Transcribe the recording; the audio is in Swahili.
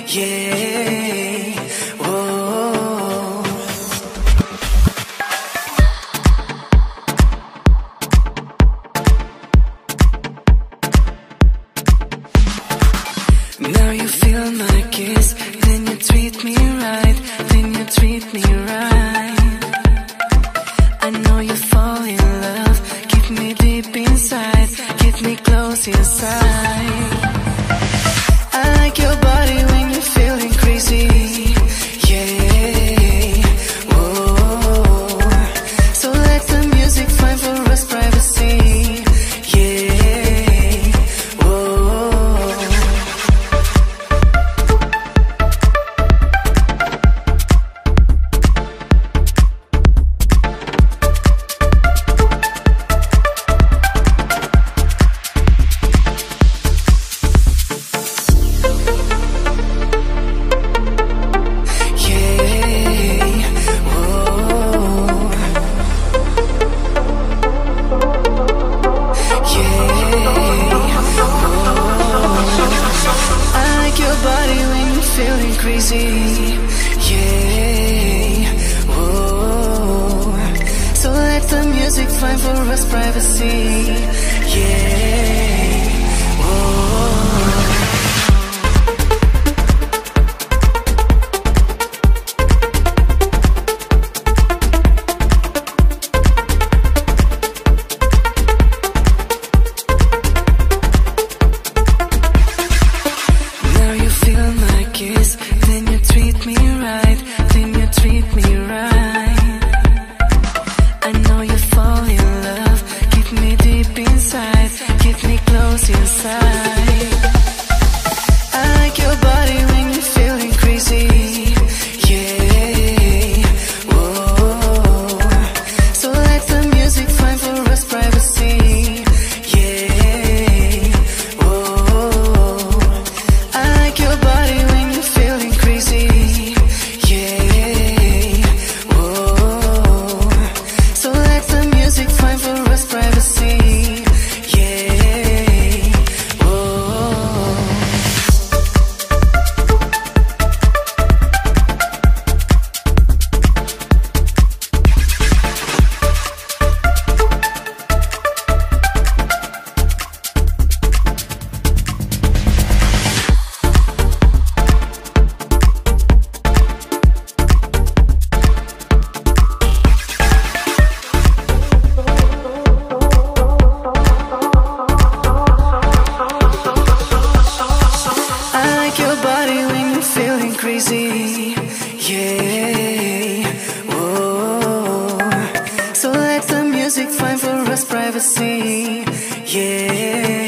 yeah. Whoa. Now you feel my kiss, then you treat me right, then you treat me right. I know you fall in love, keep me deep inside, get me close inside. I like your body when you're feeling crazy, yeah. Whoa. So let the music find for us privacy, yeah. Whoa. Feeling crazy, yeah. Whoa. So let the music find for us privacy, yeah. Whoa. Now you feel my kiss, then you treat me right, then you treat me right. I know you fall in love, keep me deep inside, get me close inside. I like your body when you're feeling crazy, yeah. Whoa. So let the music find for us privacy, yeah. Whoa. I like your body when you're feeling crazy, yeah. Whoa. So let the music find for us privacy, yeah. Whoa. I like your body when you're feeling crazy, yeah. Whoa. So let the music find for us privacy, yeah.